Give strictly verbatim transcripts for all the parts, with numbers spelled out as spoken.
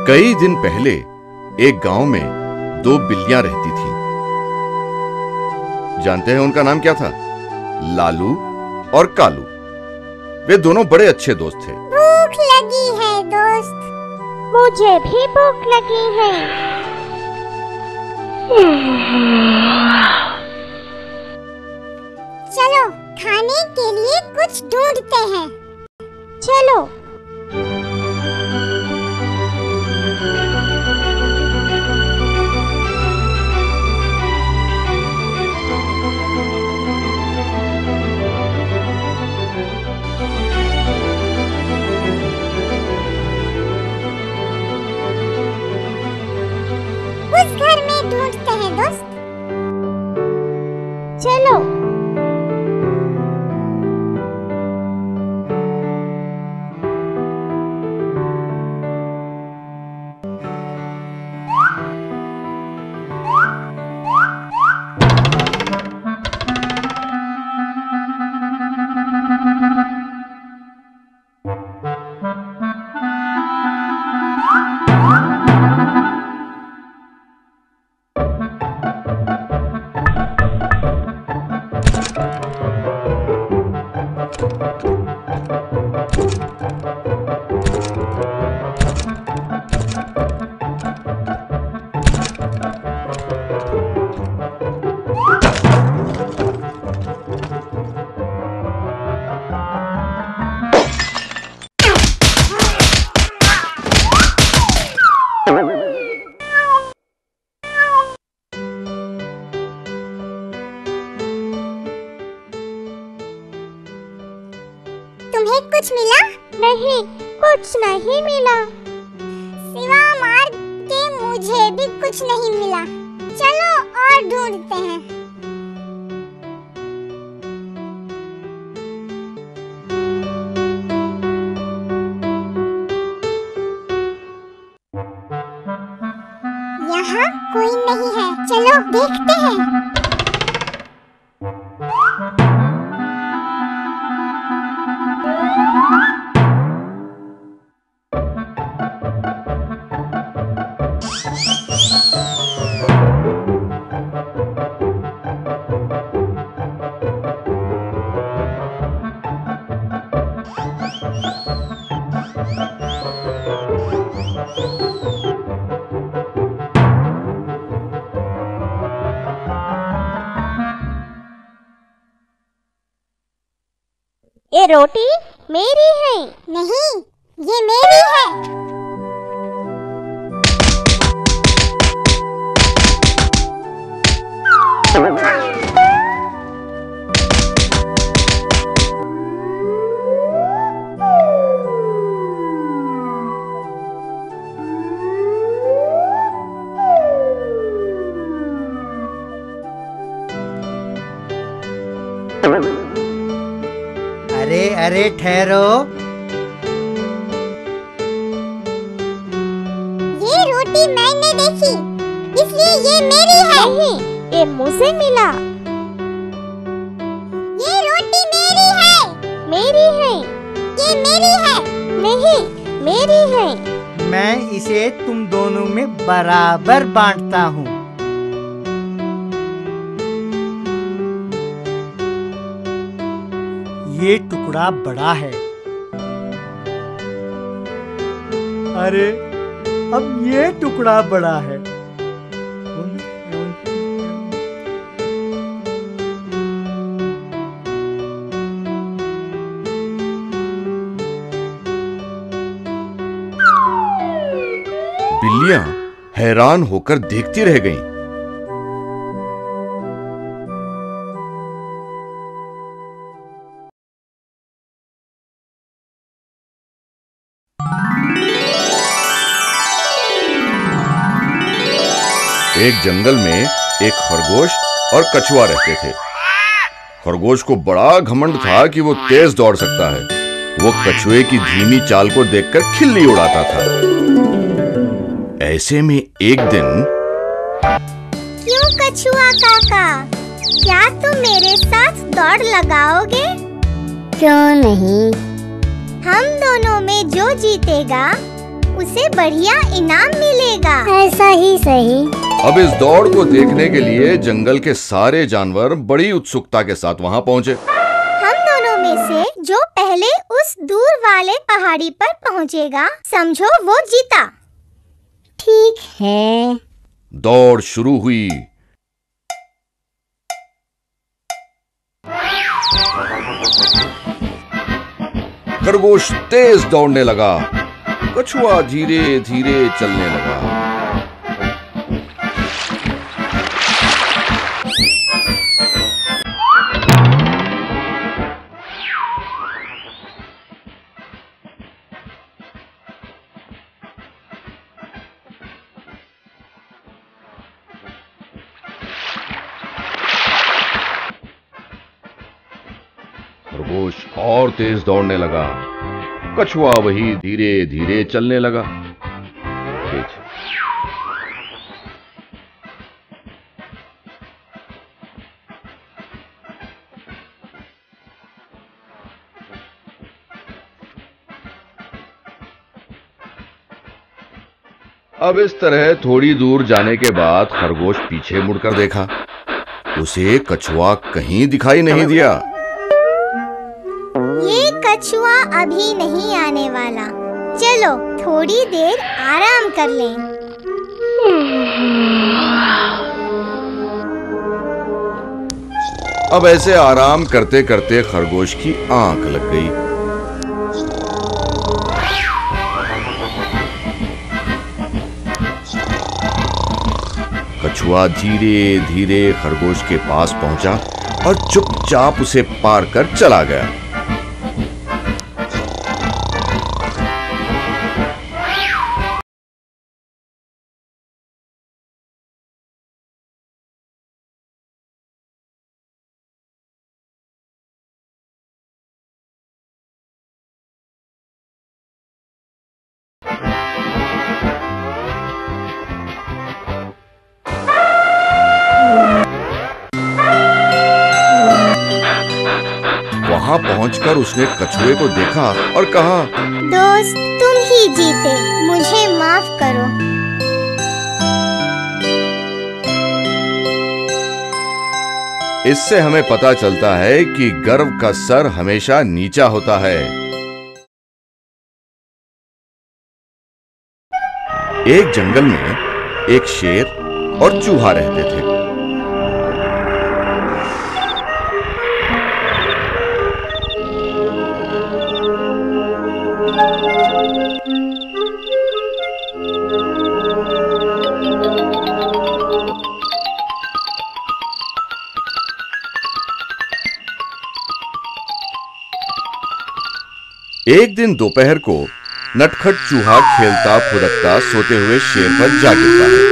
कई दिन पहले एक गांव में दो बिल्लियां रहती थीं। जानते हैं उनका नाम क्या था? लालू और कालू। वे दोनों बड़े अच्छे दोस्त थे। भूख लगी है दोस्त। मुझे भी भूख लगी है। चलो खाने के लिए कुछ ढूंढते हैं। चलो। उस घर में ढूंढते हैं दोस्त। चलो। तुम्हें कुछ मिला? नहीं, कुछ नहीं मिला। सिवा मार के मुझे भी कुछ नहीं मिला। चलो और ढूंढते हैं। यहाँ कोई नहीं है। चलो देखते हैं। ये रोटी मेरी है। नहीं, ये मेरी है। अरे अरे ठहरो। ये रोटी मैंने देखी, इसलिए ये मेरी है। नहीं, ये मुझे मिला। ये रोटी मेरी है। मेरी है। ये मेरी है। नहीं, मेरी है। मैं इसे तुम दोनों में बराबर बांटता हूँ। ये टुकड़ा बड़ा है। अरे अब ये टुकड़ा बड़ा है। बिल्लियां हैरान होकर देखती रह गईं। एक जंगल में एक खरगोश और कछुआ रहते थे। खरगोश को बड़ा घमंड था कि वो तेज दौड़ सकता है। वो कछुए की धीमी चाल को देखकर खिल्ली उड़ाता था। ऐसे में एक दिन, क्यों कछुआ काका, क्या तुम मेरे साथ दौड़ लगाओगे? क्यों नहीं? हम दोनों में जो जीतेगा उसे बढ़िया इनाम मिलेगा। ऐसा ही सही। अब इस दौड़ को देखने के लिए जंगल के सारे जानवर बड़ी उत्सुकता के साथ वहां पहुंचे। हम दोनों में से जो पहले उस दूर वाले पहाड़ी पर पहुंचेगा, समझो वो जीता। ठीक है। दौड़ शुरू हुई। खरगोश तेज दौड़ने लगा, कछुआ धीरे धीरे चलने लगा। खरगोश और तेज दौड़ने लगा, कछुआ वही धीरे धीरे चलने लगा। तेज। अब इस तरह थोड़ी दूर जाने के बाद खरगोश पीछे मुड़कर देखा। उसे कछुआ कहीं दिखाई नहीं दिया। ये कछुआ अभी नहीं आने वाला, चलो थोड़ी देर आराम कर लें। अब ऐसे आराम करते करते खरगोश की आंख लग गई। कछुआ धीरे धीरे खरगोश के पास पहुंचा और चुपचाप उसे पार कर चला गया। वहां पहुंचकर उसने कछुए को देखा और कहा, दोस्त तुम ही जीते, मुझे माफ करो। इससे हमें पता चलता है कि गर्व का सर हमेशा नीचा होता है। एक जंगल में एक शेर और चूहा रहते थे। एक दिन दोपहर को नटखट चूहा खेलता फुदकता सोते हुए शेर पर जा गिरता है।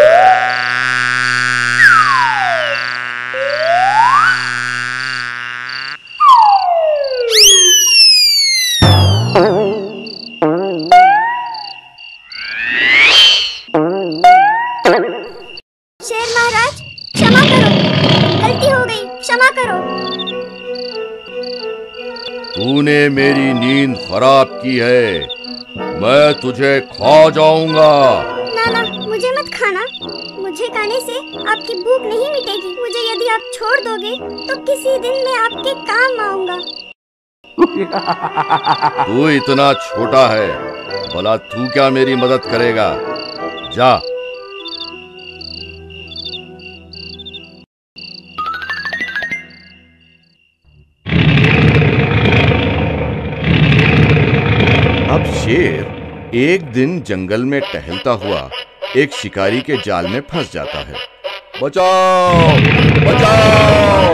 शेर महाराज क्षमा करो, गलती हो गई, क्षमा करो। तूने मेरी नींद खराब की है, मैं तुझे खा जाऊंगा। ना ना, मुझे मत खाना, मुझे खाने से आपकी भूख नहीं मिटेगी। मुझे यदि आप छोड़ दोगे तो किसी दिन मैं आपके काम आऊंगा। तू इतना छोटा है, भला तू क्या मेरी मदद करेगा? जा। अब शेर एक दिन जंगल में टहलता हुआ एक शिकारी के जाल में फंस जाता है। बचाओ! बचाओ!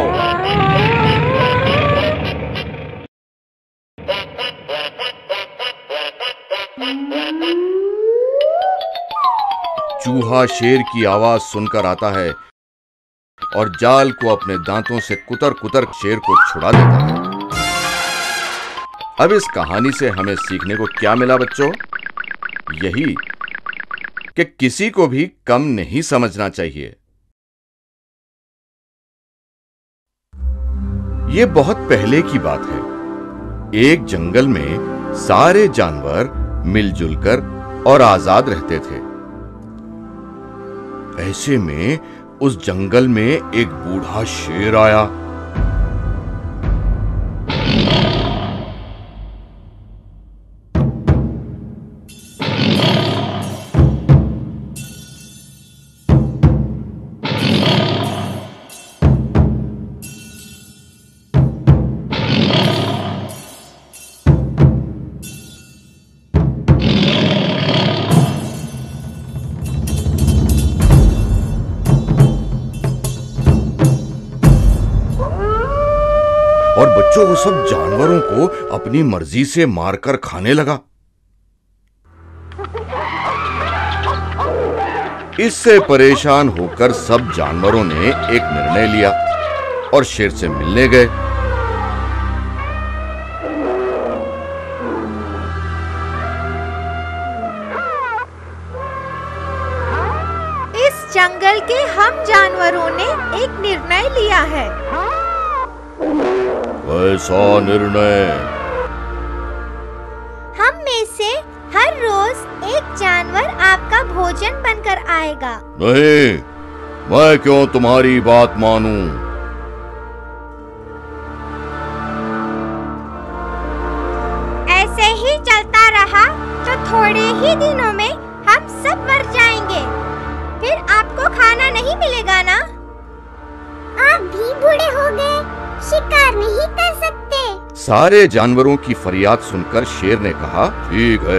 चूहा शेर की आवाज सुनकर आता है और जाल को अपने दांतों से कुतर कुतर शेर को छुड़ा देता है। अब इस कहानी से हमें सीखने को क्या मिला बच्चों? यही कि किसी को भी कम नहीं समझना चाहिए। ये बहुत पहले की बात है। एक जंगल में सारे जानवर मिलजुल कर और आजाद रहते थे। ऐसे में उस जंगल में एक बूढ़ा शेर आया। और बच्चों वो सब जानवरों को अपनी मर्जी से मारकर खाने लगा। इससे परेशान होकर सब जानवरों ने एक निर्णय लिया और शेर से मिलने गए। इस जंगल के हम जानवरों ने एक निर्णय लिया है। कैसा निर्णय? हम में से हर रोज एक जानवर आपका भोजन बनकर आएगा। नहीं, मैं क्यों तुम्हारी बात मानूं? ऐसे ही चलता रहा तो थोड़े ही दिनों में हम सब मर जाएंगे। फिर आपको खाना नहीं मिलेगा ना? आप भी बूढ़े हो गए, शिकार नहीं कर सकते। सारे जानवरों की फरियाद सुनकर शेर ने कहा, ठीक है।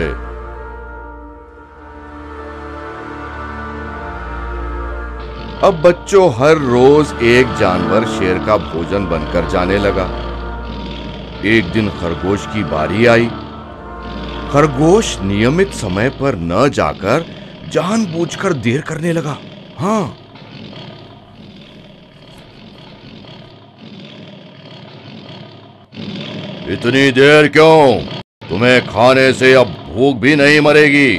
अब बच्चों हर रोज एक जानवर शेर का भोजन बनकर जाने लगा। एक दिन खरगोश की बारी आई। खरगोश नियमित समय पर न जाकर जानबूझकर देर करने लगा। हाँ, इतनी देर क्यों? तुम्हें खाने से अब भूख भी नहीं मरेगी।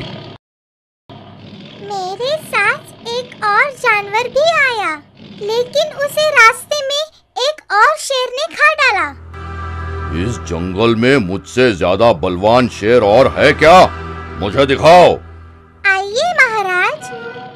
मेरे साथ एक और जानवर भी आया, लेकिन उसे रास्ते में एक और शेर ने खा डाला। इस जंगल में मुझसे ज्यादा बलवान शेर और है क्या? मुझे दिखाओ। आइए महाराज।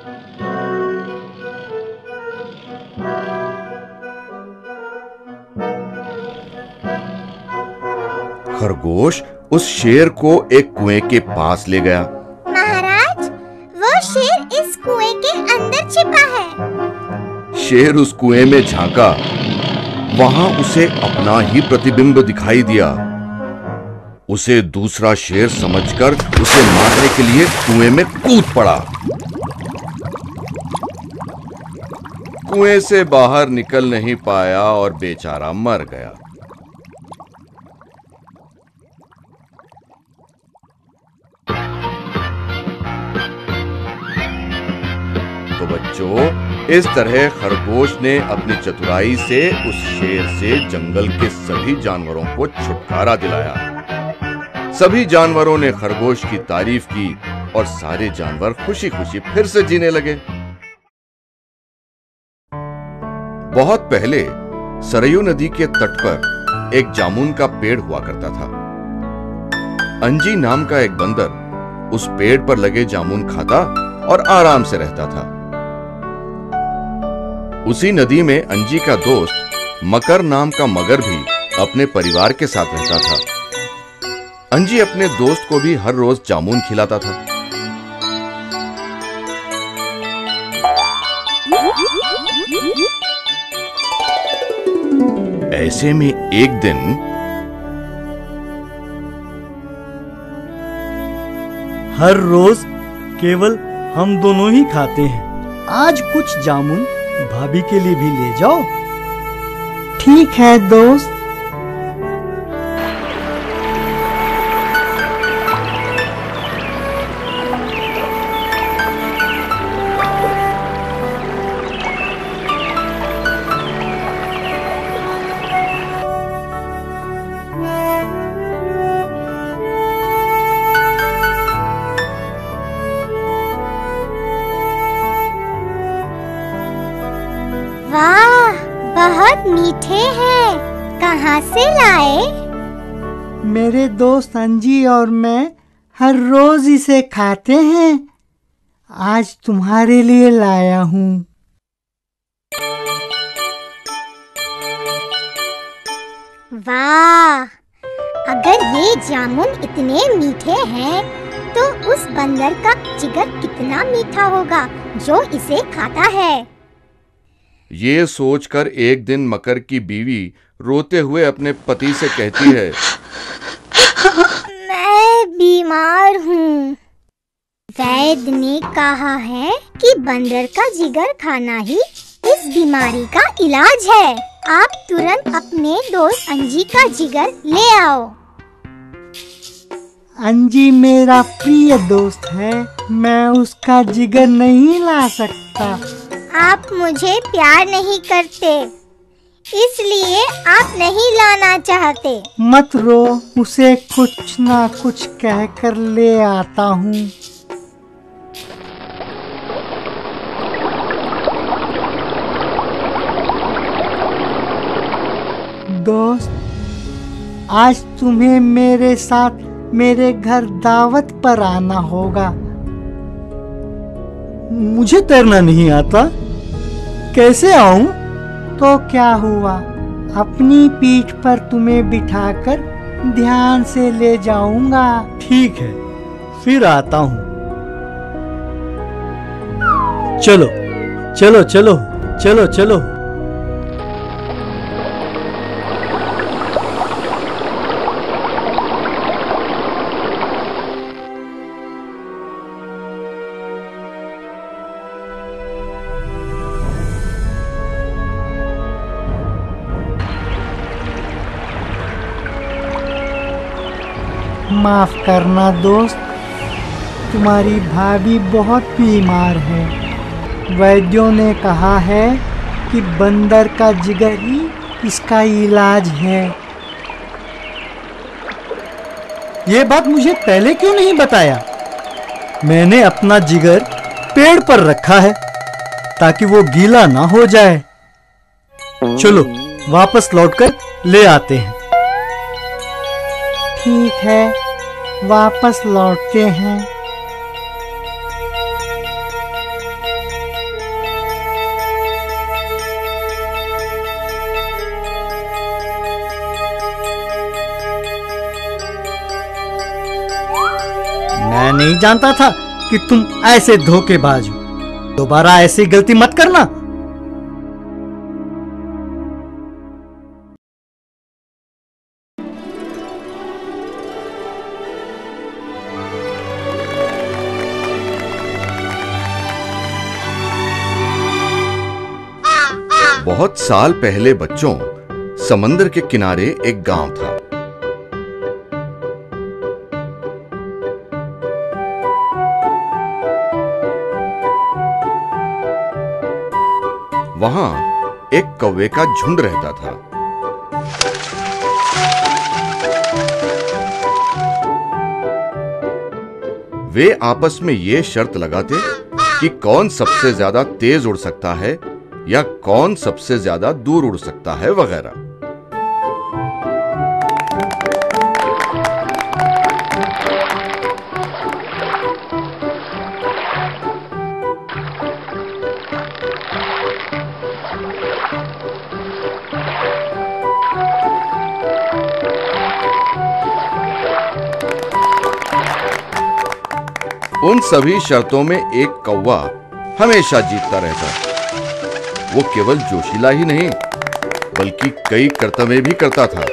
खरगोश उस शेर को एक कुएं के पास ले गया। महाराज, वो शेर इस कुएं के अंदर छिपा है। शेर उस कुएं में झांका। वहां उसे अपना ही प्रतिबिंब दिखाई दिया। उसे दूसरा शेर समझकर उसे मारने के लिए कुएं में कूद पड़ा। कुएं से बाहर निकल नहीं पाया और बेचारा मर गया। तो बच्चों, इस तरह खरगोश ने अपनी चतुराई से उस शेर से जंगल के सभी जानवरों को छुटकारा दिलाया। सभी जानवरों ने खरगोश की तारीफ की और सारे जानवर खुशी खुशी फिर से जीने लगे। बहुत पहले सरयू नदी के तट पर एक जामुन का पेड़ हुआ करता था। अंजी नाम का एक बंदर उस पेड़ पर लगे जामुन खाता और आराम से रहता था। उसी नदी में अंजी का दोस्त मकर नाम का मगर भी अपने परिवार के साथ रहता था। अंजी अपने दोस्त को भी हर रोज जामुन खिलाता था। ऐसे में एक दिन हर रोज केवल हम दोनों ही खाते हैं। आज कुछ जामुन भाभी के लिए भी ले जाओ। ठीक है दोस्त। वाह, बहुत मीठे हैं। कहाँ से लाए? मेरे दोस्त अंजी और मैं हर रोज इसे खाते हैं। आज तुम्हारे लिए लाया हूँ। वाह, अगर ये जामुन इतने मीठे हैं तो उस बंदर का जिगर कितना मीठा होगा जो इसे खाता है। ये सोचकर एक दिन मकर की बीवी रोते हुए अपने पति से कहती है, मैं बीमार हूँ। वैद्य ने कहा है कि बंदर का जिगर खाना ही इस बीमारी का इलाज है। आप तुरंत अपने दोस्त अंजी का जिगर ले आओ। अंजी मेरा प्रिय दोस्त है, मैं उसका जिगर नहीं ला सकता। आप मुझे प्यार नहीं करते, इसलिए आप नहीं लाना चाहते। मत रो, उसे कुछ ना कुछ कहकर ले आता हूँ। दोस्त, आज तुम्हें मेरे साथ मेरे घर दावत पर आना होगा। मुझे तैरना नहीं आता, कैसे आऊं? तो क्या हुआ, अपनी पीठ पर तुम्हें बिठाकर ध्यान से ले जाऊंगा। ठीक है, फिर आता हूं। चलो चलो चलो चलो चलो। माफ करना दोस्त, तुम्हारी भाभी बहुत बीमार है। वैद्यों ने कहा है कि बंदर का जिगर ही इसका इलाज है। ये बात मुझे पहले क्यों नहीं बताया? मैंने अपना जिगर पेड़ पर रखा है ताकि वो गीला ना हो जाए। चलो वापस लौटकर ले आते हैं। ठीक है, वापस लौटते हैं। मैं नहीं जानता था कि तुम ऐसे धोखेबाज हो। दोबारा ऐसी गलती मत करना। बहुत साल पहले बच्चों, समंदर के किनारे एक गांव था। वहां एक कौवे का झुंड रहता था। वे आपस में ये शर्त लगाते कि कौन सबसे ज्यादा तेज उड़ सकता है या कौन सबसे ज्यादा दूर उड़ सकता है वगैरह। उन सभी शर्तों में एक कौवा हमेशा जीतता रहता। वो केवल जोशीला ही नहीं बल्कि कई कर्तव्य भी करता था।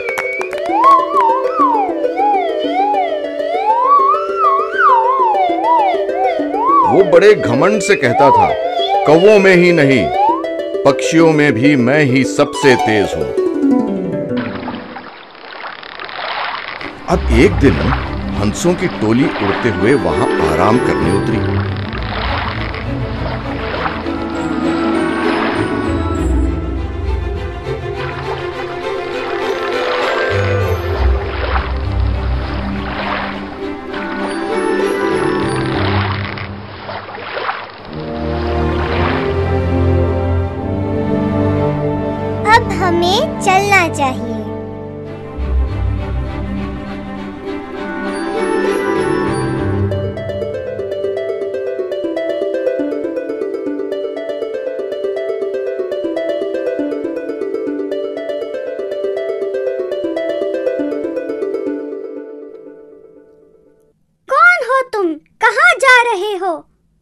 वो बड़े घमंड से कहता था, कौवों में ही नहीं पक्षियों में भी मैं ही सबसे तेज हूं। अब एक दिन हंसों की टोली उड़ते हुए वहां आराम करने उतरी। अब हमें चलना चाहिए।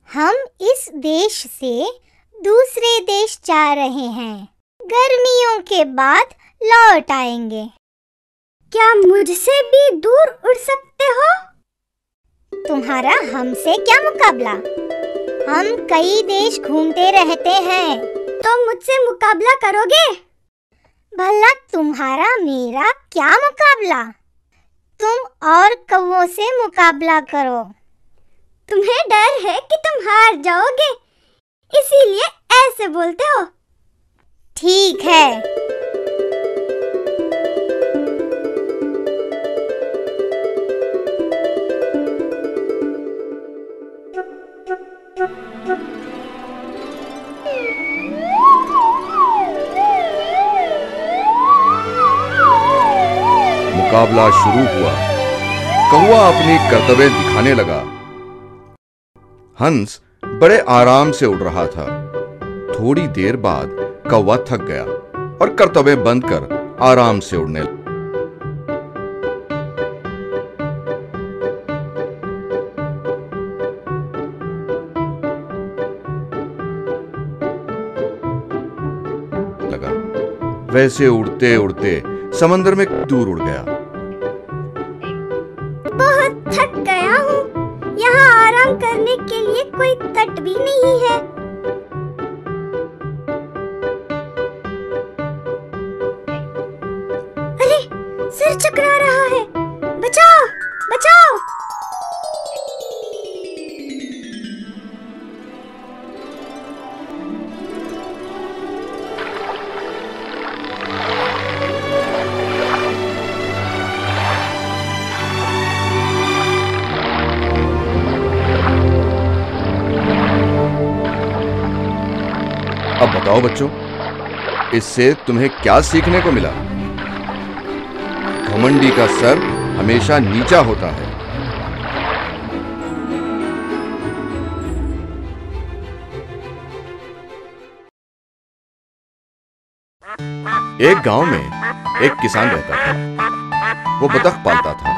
हम इस देश से दूसरे देश जा रहे हैं। गर्मियों के बाद लौट आएंगे। क्या मुझसे भी दूर उड़ सकते हो? तुम्हारा हमसे क्या मुकाबला? हम कई देश घूमते रहते हैं। तो मुझसे मुकाबला करोगे? भला तुम्हारा मेरा क्या मुकाबला? तुम और कौवों से मुकाबला करो। तुम्हें डर है कि तुम हार जाओगे, इसीलिए ऐसे बोलते हो। ठीक है। मुकाबला शुरू हुआ। कौवा अपनी करतबें दिखाने लगा। हंस बड़े आराम से उड़ रहा था। थोड़ी देर बाद कौवा थक गया और करतबें बंद कर आराम से उड़ने लगा। वैसे उड़ते उड़ते समंदर में दूर उड़ गया। बहुत थक गया हूँ। यहाँ आराम करने के लिए कोई तट भी नहीं है। अरे, सिर चकरा रहा है। बचाओ, बचाओ। अब बताओ बच्चों, इससे तुम्हें क्या सीखने को मिला? घमंडी का सर हमेशा नीचा होता है। एक गांव में एक किसान रहता था। वो बतख पालता था।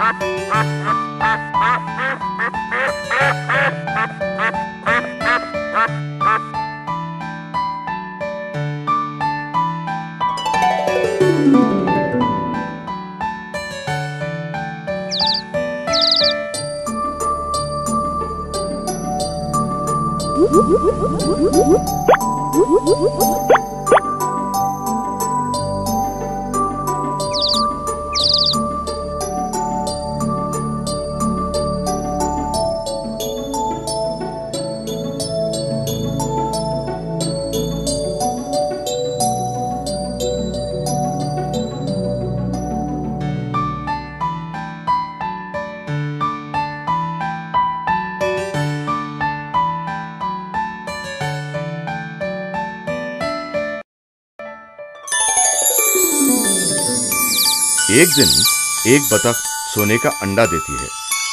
एक दिन एक बतख सोने का अंडा देती है।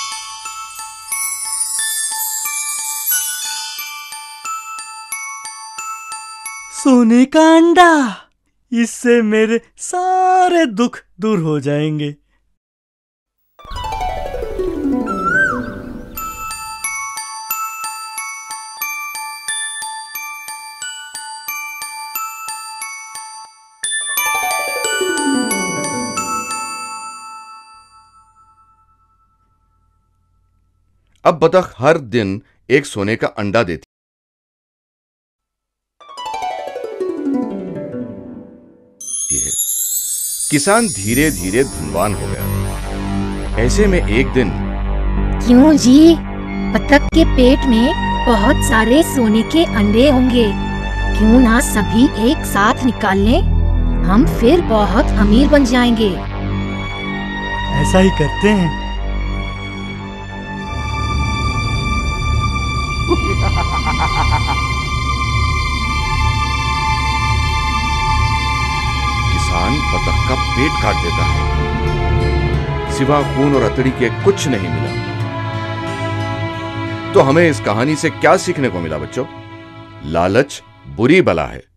सोने का अंडा, इससे मेरे सारे दुख दूर हो जाएंगे। अब बतख हर दिन एक सोने का अंडा देती है। किसान धीरे धीरे धनवान हो गया। ऐसे में एक दिन, क्यों जी, बतख के पेट में बहुत सारे सोने के अंडे होंगे, क्यों ना सभी एक साथ निकाल लें, हम फिर बहुत अमीर बन जाएंगे। ऐसा ही करते हैं। किसान बतख का पेट काट देता है। सिवा खून और अतड़ी के कुछ नहीं मिला। तो हमें इस कहानी से क्या सीखने को मिला बच्चों? लालच बुरी बला है।